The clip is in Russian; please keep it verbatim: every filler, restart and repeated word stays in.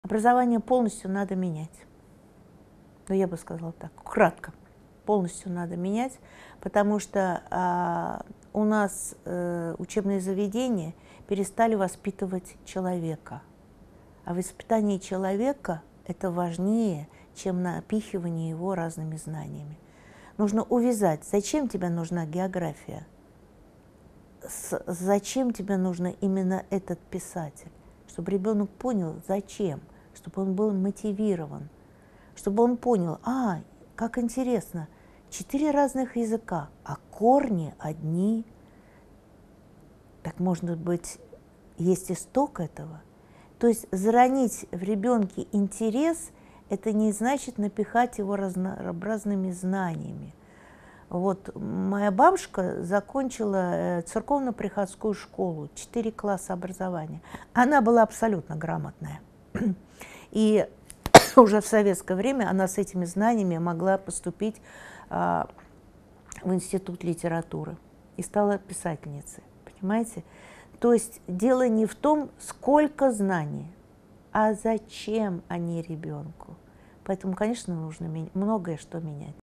Образование полностью надо менять. Ну, я бы сказала так, кратко. Полностью надо менять, потому что а, у нас э, учебные заведения перестали воспитывать человека. А воспитание человека – это важнее, чем напихивание его разными знаниями. Нужно увязать, зачем тебе нужна география, с, зачем тебе нужно именно этот писатель, чтобы ребенок понял, зачем, чтобы он был мотивирован, чтобы он понял, а, как интересно, четыре разных языка, а корни одни. Так, может быть, есть исток этого? То есть заронить в ребенке интерес – это не значит напихать его разнообразными знаниями. Вот моя бабушка закончила церковно-приходскую школу, четыре класса образования. Она была абсолютно грамотная. И уже в советское время она с этими знаниями могла поступить а, в институт литературы и стала писательницей, понимаете? То есть дело не в том, сколько знаний, а зачем они ребенку. Поэтому, конечно, нужно многое что менять.